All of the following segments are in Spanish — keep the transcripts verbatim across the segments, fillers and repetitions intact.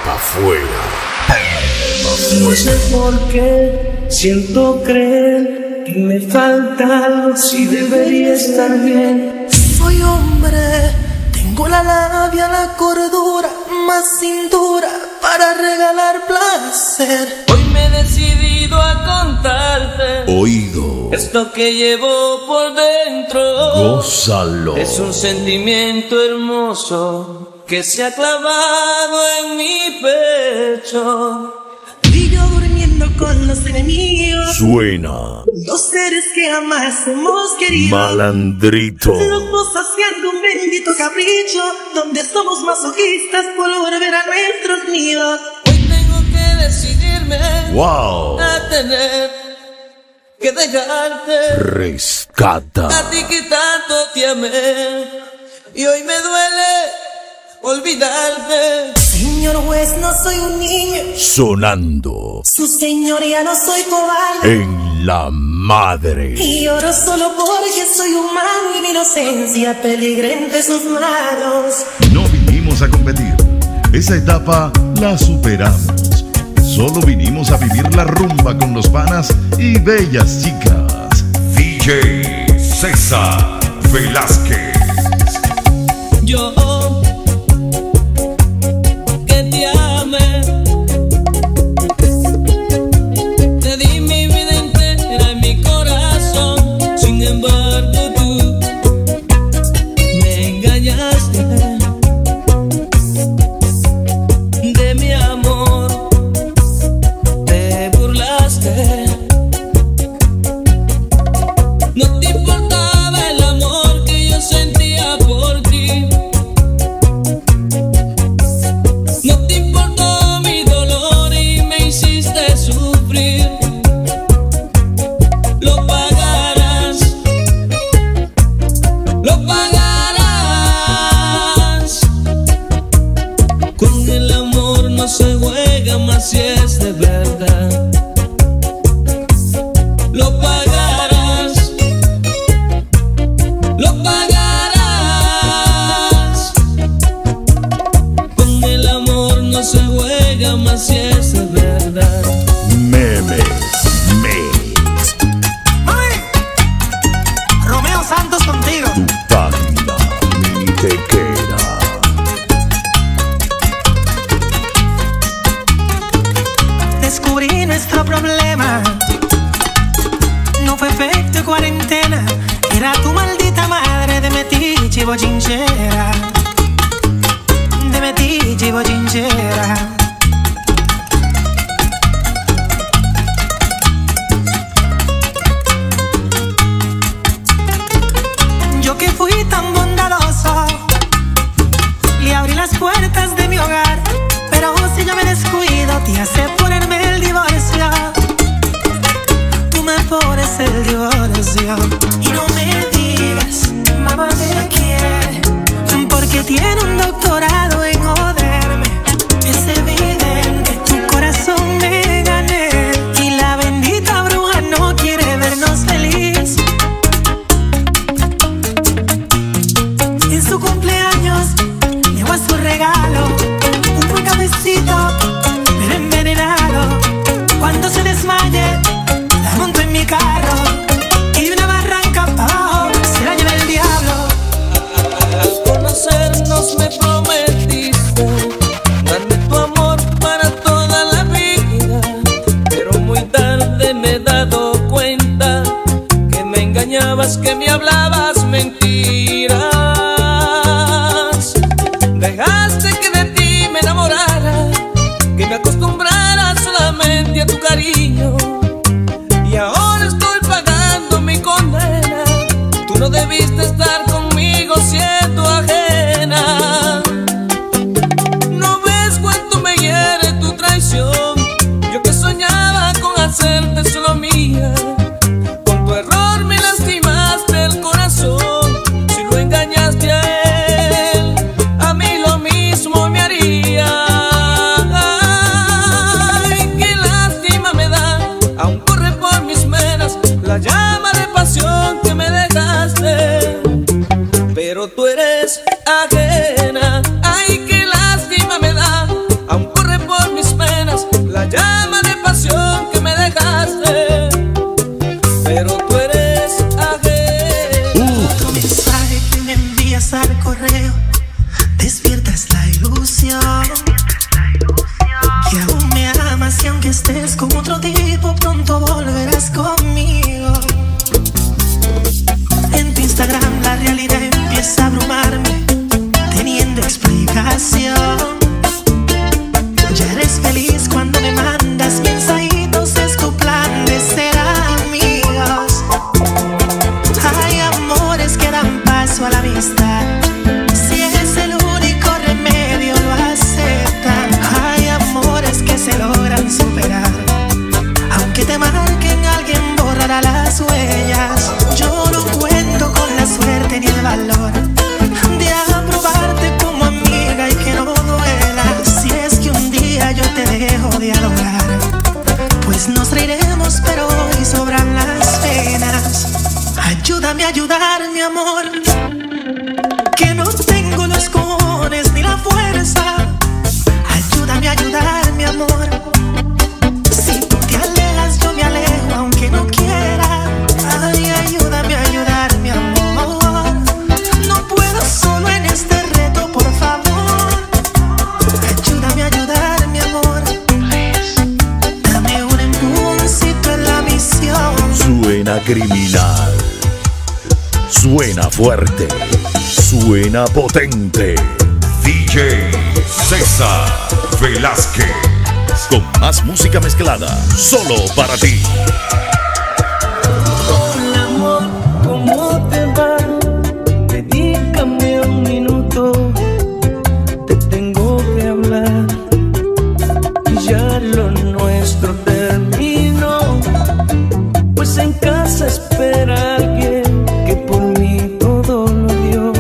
afuera. No sé por qué siento creer que me falta algo, si debería estar bien. Soy hombre, tengo la labia, la cordura, más cintura para regalar placer. Hoy me he decidido a contarte Oído, esto que llevo por dentro. gózalo. Es un sentimiento hermoso que se ha clavado en mi pecho. Y yo durmiendo con los enemigos, Suena los seres que jamás hemos querido. Malandrito. Los dos haciendo un bendito capricho, donde somos masoquistas por volver a nuestros nidos. Hoy tengo que decidirme Wow. a tener que dejarte, Rescata. a ti que tanto te amé, y hoy me duele olvidarte. Señor juez, no soy un niño, Sonando su señoría no soy cobarde, en la madre. y lloro solo porque soy humano y mi inocencia peligra entre sus manos. No vinimos a competir, esa etapa la superamos. Solo vinimos a vivir la rumba con los panas y bellas chicas. D J César Velázquez. Yo que te amé, te di mi vida entera y mi corazón. Sin embargo tú me engañaste. De mi amor te burlaste. No te importaba el amor que yo sentía por ti. No te importó mi dolor y me hiciste sufrir. Lo pagarás, lo pagarás. Con el amor no se juega más si es de verdad. Lo pagarás, lo pagarás. Con el amor no se juega más si es de verdad. Memes. Mix. Romeo Santos contigo. Tu página minitequera. Descubrí nuestro problema. No fue efecto cuarentena. Era tu maldita madre de metiche y bochinchera. De metiche y bochinchera. Yo que fui tan bondadoso, le abrí las puertas de mi hogar, pero si yo me descuido te hace ponerme el divorcio. Tú me pones el divorcio. Y no me digas, mamá te quiere, porque tiene un doctorado en joderme. Es evidente, tu corazón me gané, y la bendita bruja no quiere vernos feliz. En su cumpleaños llevo a su regalo un buen cafecito, pero envenenado. Cuando se desmaye, la monto en mi carro y de una barranca para abajo se la lleva el diablo. Al conocernos me prometí criminal. Suena fuerte, suena potente. D J César Velázquez. Con más música mezclada, solo para ti. Hola amor, ¿cómo te va? Dedícame un minuto, te tengo que hablar. Ya lo nuestro terminó, pues en casa espera alguien que por mí todo lo dio.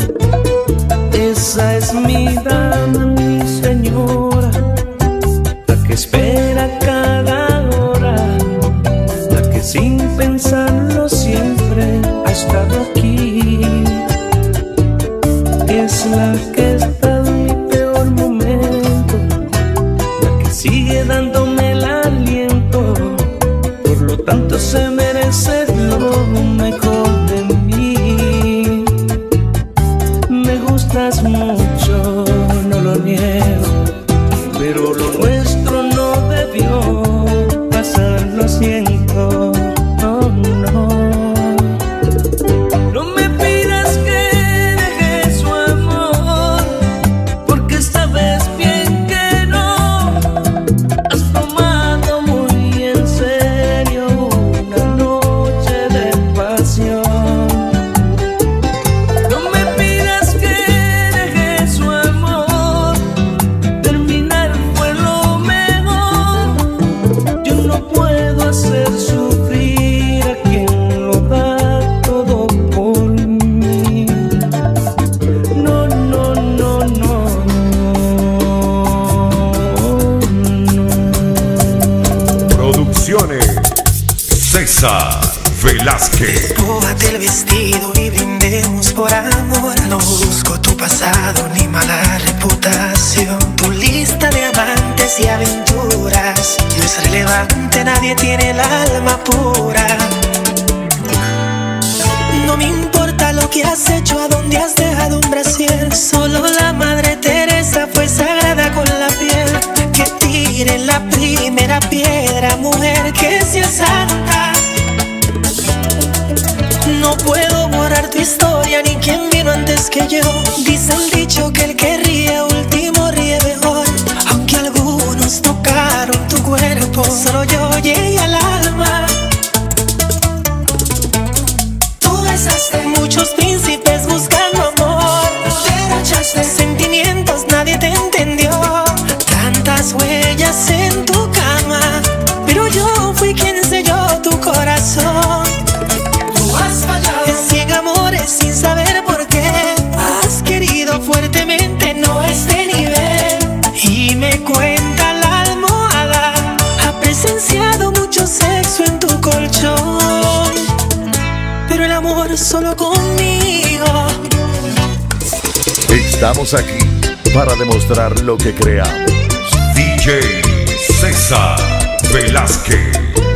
Esa es mi dama, mi señora, la que espera cada hora, la que sin pensarlo siempre ha estado aquí. Es la que está en mi peor momento, la que sigue dándome el aliento, por lo tanto se merece lo mejor de mí. Me gustas mucho, no lo niego, pero lo nuestro no debió pasar, lo siento, oh no. No me pidas que deje su amor, porque esta vez bien que no. Has tomado muy en serio una noche de pasión. No me pidas que deje su amor, terminar fue lo mejor. Yo no puedo hacer sufrir a quien lo da todo por mí. No, no, no, no, no. Producciones César Velázquez. Póngate el vestido y brindemos por amor. No busco tu pasado ni mala reputación. Tu lista de amantes y aventuras no es relevante, nadie tiene el alma pura. No me importa lo que has hecho, a dónde has dejado un brasier. Solo la Madre Teresa fue sagrada con la piel. Que tire la primera piedra, mujer, que sea santa. No puedo borrar tu historia ni quién vino antes que yo. Dice el dicho que el que ríe último ríe mejor. Aunque algunos tocaron tu cuerpo, solo yo llegué al alma. Tú besaste muchos príncipes buscando amor, derrochaste sentimientos, nadie te entendió. Tantas huellas en tu cama, pero yo fui quien selló tu corazón. Has fallado en cien amores sin saber por qué. Has querido fuertemente, no a este nivel. Y me cuenta la almohada, ha presenciado mucho sexo en tu colchón, pero el amor solo conmigo. Estamos aquí para demostrar lo que creamos. D J César Velázquez.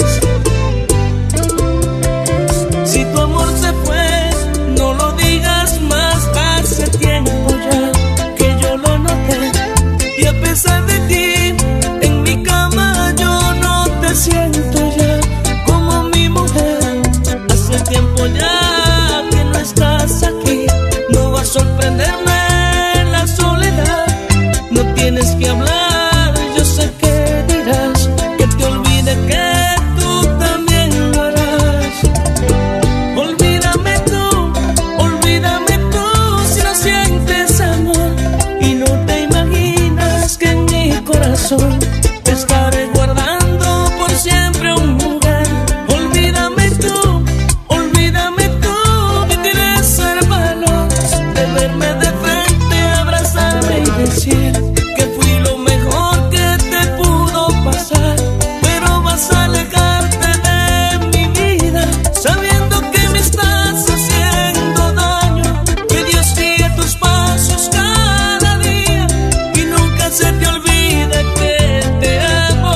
Si tu amor se fue, no lo digas más. Hace tiempo ya que yo lo noté, y a pesar de ti, en mi cama yo no te siento ya como mi mujer. Hace tiempo ya que no estás aquí, no va a sorprenderme la soledad. No tienes que hablar, yo sé que dirás que te olvide, que tú también lo harás. Olvídame tú, olvídame tú, si no sientes amor y no te imaginas que en mi corazón te estaré guardando por siempre un lugar. Olvídame tú, olvídame tú, que tienes el valor de verme de frente, abrazarme y decir que fui lo mejor que te pudo pasar. Pero vas a alejarte de mi vida sabiendo que me estás haciendo daño. Que Dios guíe tus pasos cada día y nunca se te olvide que te amo.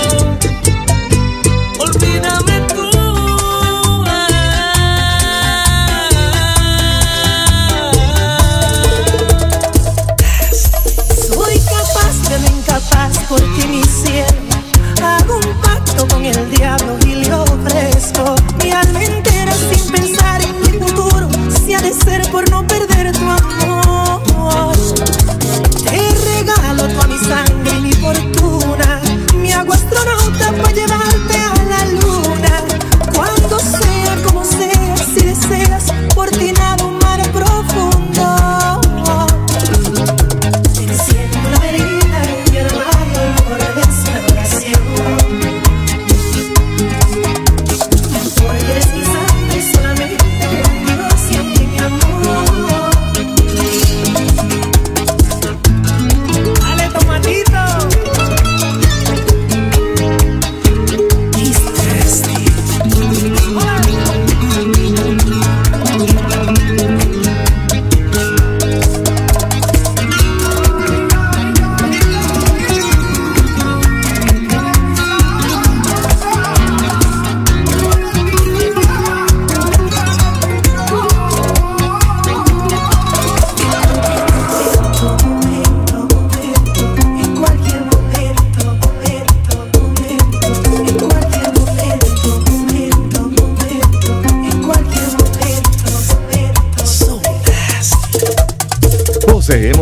Olvídame tú,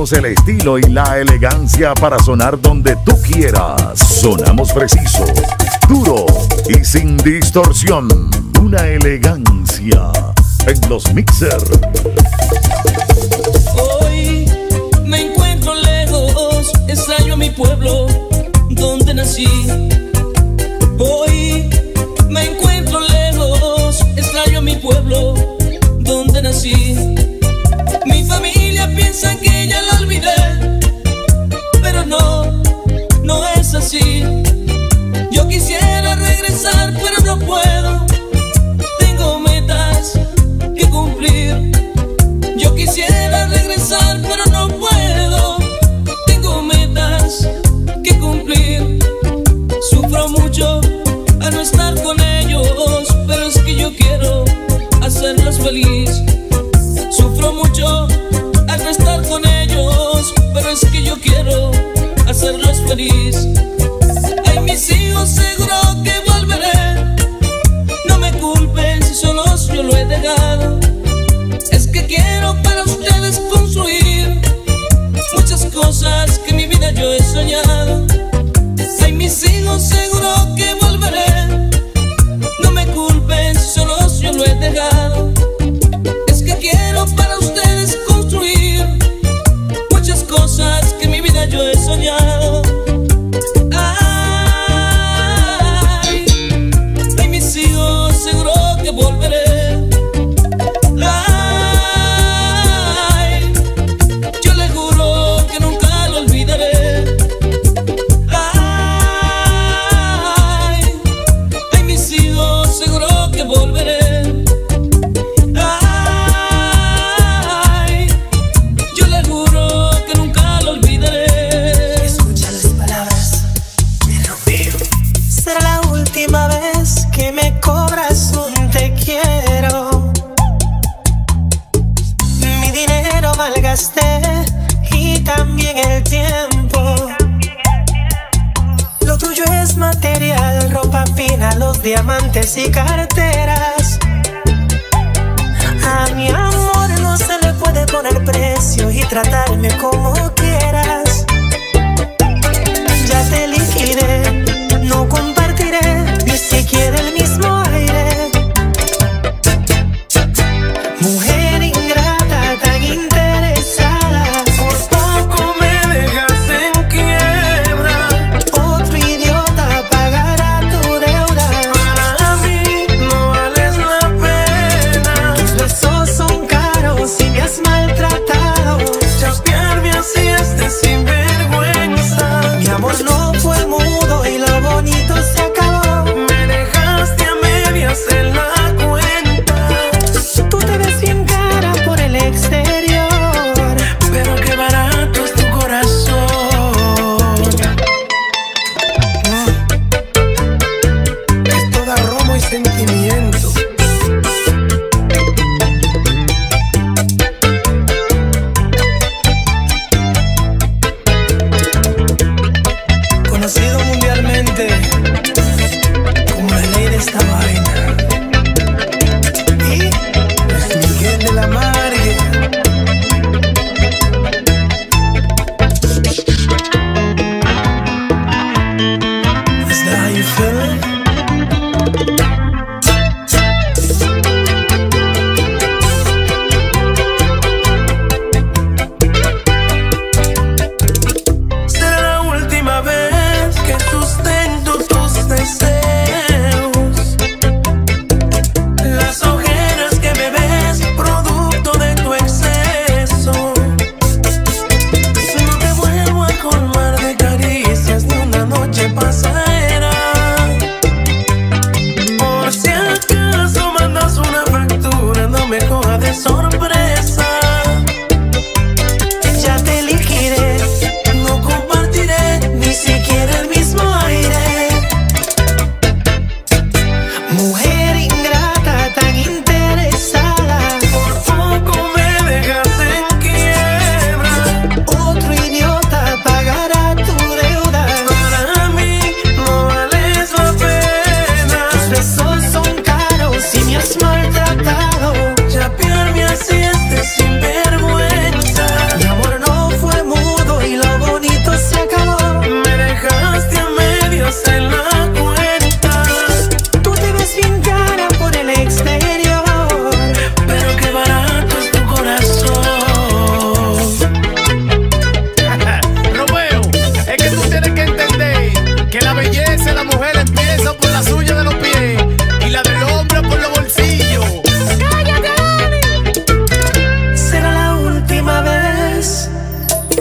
Tenemos el estilo y la elegancia para sonar donde tú quieras. Sonamos preciso, duro y sin distorsión. Una elegancia en los mixers. Hoy me encuentro lejos, extraño a mi pueblo donde nací. Hoy me encuentro lejos, extraño a mi pueblo donde nací. Mi familia piensa que ya la olvidé, pero no, no es así. Yo quisiera regresar, pero no puedo. Tengo metas que cumplir. Yo quisiera regresar, pero no puedo. Tengo metas que cumplir. Sufro mucho al no estar con ellos, pero es que yo quiero hacerlos feliz. Sufro mucho al no estar con ellos, pero es que yo quiero hacerlos feliz. Ay, mis hijos, seguro que volveré. No me culpen si solos yo lo he dejado. Es que quiero para ustedes construir muchas cosas que en mi vida yo he soñado. Ay, mis hijos, seguro que volveré. No me culpen si solos yo lo he dejado. Es que quiero para ustedes construir muchas cosas que en mi vida yo he soñado. Ay, ay, mis hijos, seguro que volveré. Ay, yo le juro que nunca lo olvidaré. Ay, ay, mis hijos, seguro que volveré. Ay, yo le juro que nunca lo olvidaré. Escucha las palabras de Romeo. Será la última vez que me cobras un te quiero. Mi dinero malgasté y también el tiempo. Lo tuyo es material, ropa fina, los diamantes y carteras. A mi amor no se le puede poner precio y tratarme como quieras. Ya te liquidé, no compartiré ni siquiera el mismo aire. Mujer ingrata, tan interesada, por poco me dejas en quiebra. Otro idiota pagará tu deuda. Para mí no vales la pena. Tus besos son caros y me has maltratado. Chasquearme así es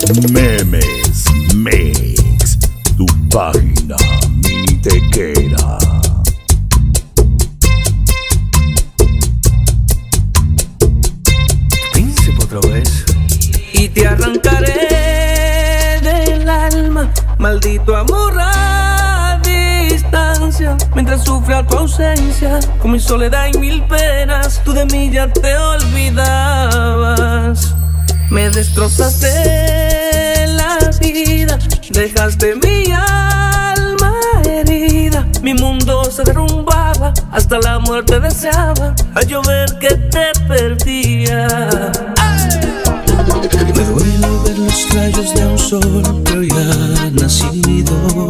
Memes Mix, tu página minitequera. Príncipe otra vez. Y te arrancaré del alma, maldito amor a distancia. Mientras sufra tu ausencia, con mi soledad y mil penas, tú de mí ya te olvidabas. Me destrozaste la vida, dejaste mi alma herida. Mi mundo se derrumbaba, hasta la muerte deseaba, al yo ver que te perdía. Me duele ver los rayos de un sol que hoy ha nacido,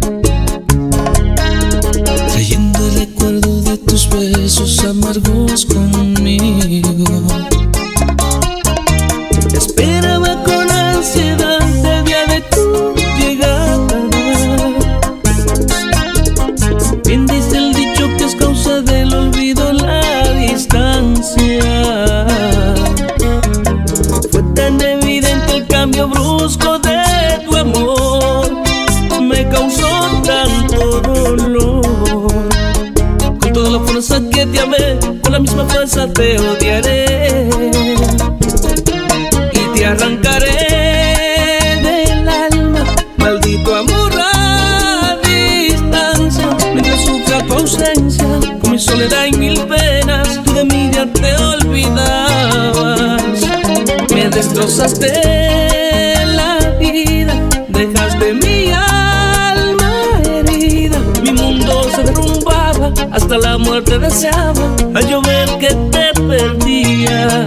trayendo el recuerdo de tus besos amargos conmigo. Esperaba con ansiedad el día de tu llegada. Bien dice el dicho que es causa del olvido la distancia. Fue tan evidente el cambio brusco de tu amor, me causó tanto dolor. Con toda la fuerza que te amé, con la misma fuerza te odiaré. Te arrancaré del alma, maldito amor a distancia. Mientras sufra tu ausencia, con mi soledad y mil penas, tú de mí ya te olvidabas. Me destrozaste la vida, dejaste mi alma herida. Mi mundo se derrumbaba, hasta la muerte deseaba, al yo ver que te perdía.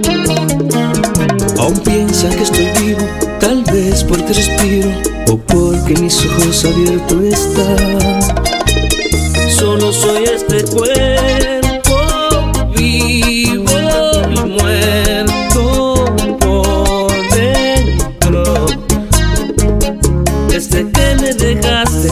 Aún piensa que estoy vivo, tal vez porque respiro o porque mis ojos abiertos están. Solo soy este cuerpo vivo y muerto por dentro, desde que me dejaste.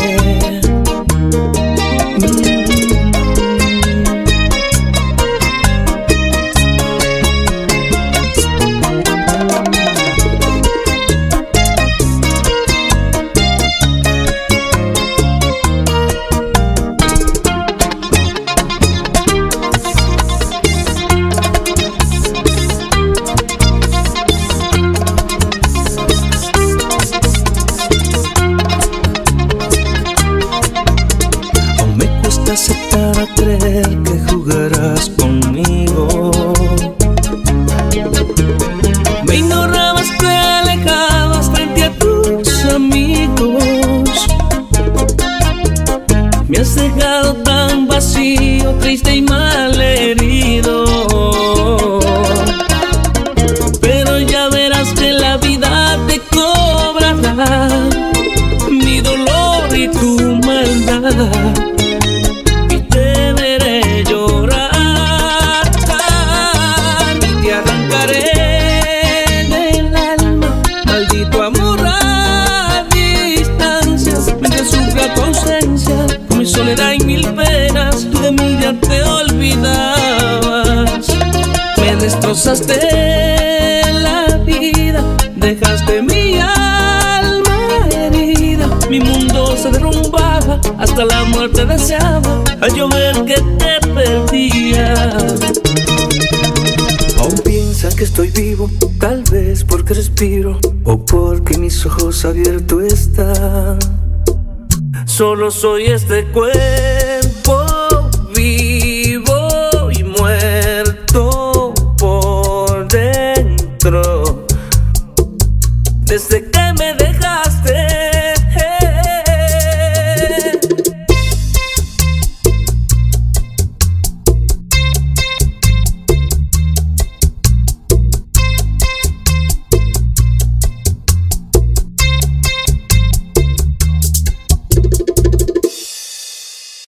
Aceptar a creer que jugarás conmigo. Me ignorabas, te alejabas frente a tus amigos. Me has dejado tan vacío, triste y malherido. Pero ya verás que la vida te cobrará mi dolor y tu maldad. Soledad y mil penas, tú de mí ya te olvidabas. Me destrozaste la vida, dejaste mi alma herida. Mi mundo se derrumbaba, hasta la muerte deseaba, al yo ver que te perdía. Aún piensa que estoy vivo, tal vez porque respiro o porque mis ojos abiertos están. Solo soy este cuerpo vivo y muerto por dentro, desde que me dejaste.